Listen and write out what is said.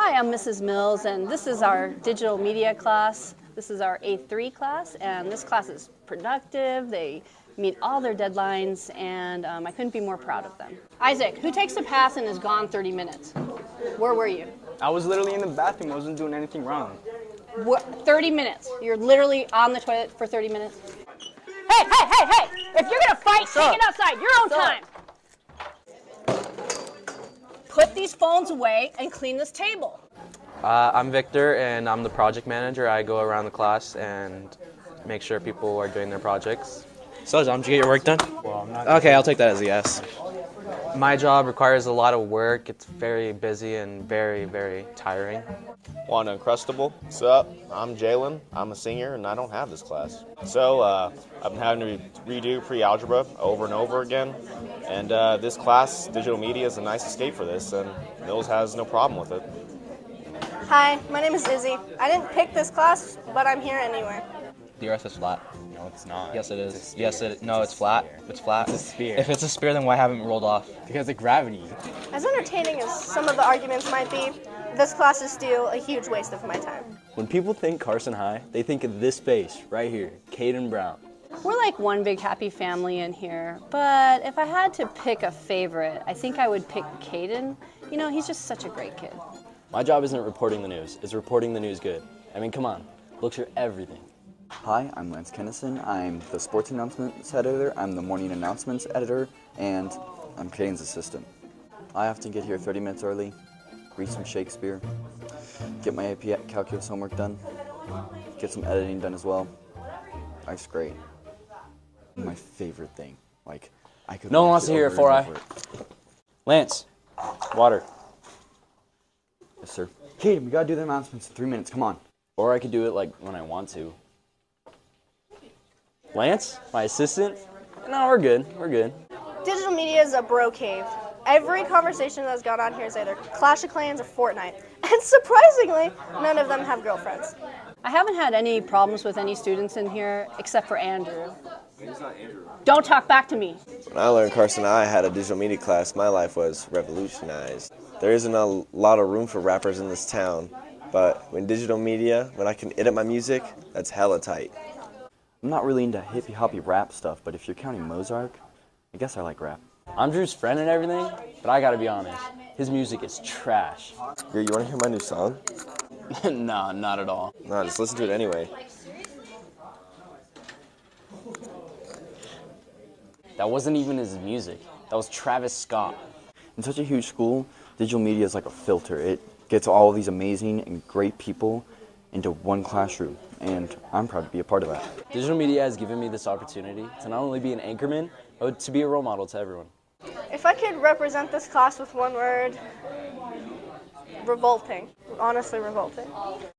Hi, I'm Mrs. Mills, and this is our digital media class. This is our A3 class, and this class is productive. They meet all their deadlines, and I couldn't be more proud of them. Isaac, who takes a pass and is gone 30 minutes? Where were you? I was literally in the bathroom. I wasn't doing anything wrong. 30 minutes. You're literally on the toilet for 30 minutes? Hey! If you're gonna fight, take it outside, your own time. Put these phones away and clean this table. I'm Victor, and I'm the project manager. I go around the class and make sure people are doing their projects. So, John, did you get your work done? Okay, I'll take that as a yes. My job requires a lot of work. It's very busy and very, very tiring. Juan Uncrustable. What's up? I'm Jalen. I'm a senior, and I don't have this class. So I've been having to redo pre-algebra over and over again. And this class, digital media, is a nice escape for this, and Mills has no problem with it. Hi, my name is Izzy. I didn't pick this class, but I'm here anyway. The Earth is flat. No, it's not. Yes, it is. Yes, it. No, it's flat. It's flat. It's a sphere. If it's a sphere, then why haven't it rolled off? Because of gravity. As entertaining as some of the arguments might be, this class is still a huge waste of my time. When people think Carson High, they think of this face right here, Caden Brown. We're like one big happy family in here, but if I had to pick a favorite, I think I would pick Caden. You know, he's just such a great kid. My job isn't reporting the news, it's reporting the news good. I mean, come on, books are everything. Hi, I'm Lance Kennison. I'm the sports announcements editor, I'm the morning announcements editor, and I'm Caden's assistant. I have to get here 30 minutes early, read some Shakespeare, get my AP calculus homework done, get some editing done as well. Life's great. My favorite thing. Like, I could. No one wants to hear it, 4i. Lance, water. Yes, sir. Caden, we gotta do the announcements in 3 minutes. Come on. Or I could do it like when I want to. Lance, my assistant? No, we're good. We're good. Digital media is a bro cave. Every conversation that's gone on here is either Clash of Clans or Fortnite. And surprisingly, none of them have girlfriends. I haven't had any problems with any students in here except for Andrew. Don't talk back to me. When I learned Carson I had a digital media class, my life was revolutionized. There isn't a lot of room for rappers in this town, but when digital media, when I can edit my music, that's hella tight. I'm not really into hippie-hoppy rap stuff, but if you're counting Mozart, I guess I like rap. I'm Drew's friend and everything, but I gotta be honest, his music is trash. Greer, you wanna hear my new song? Nah, not at all. No, just listen to it anyway. That wasn't even his music. That was Travis Scott. In such a huge school, digital media is like a filter. It gets all these amazing and great people into one classroom, and I'm proud to be a part of that. Digital media has given me this opportunity to not only be an anchorman, but to be a role model to everyone. If I could represent this class with one word, revolting. Honestly, revolting.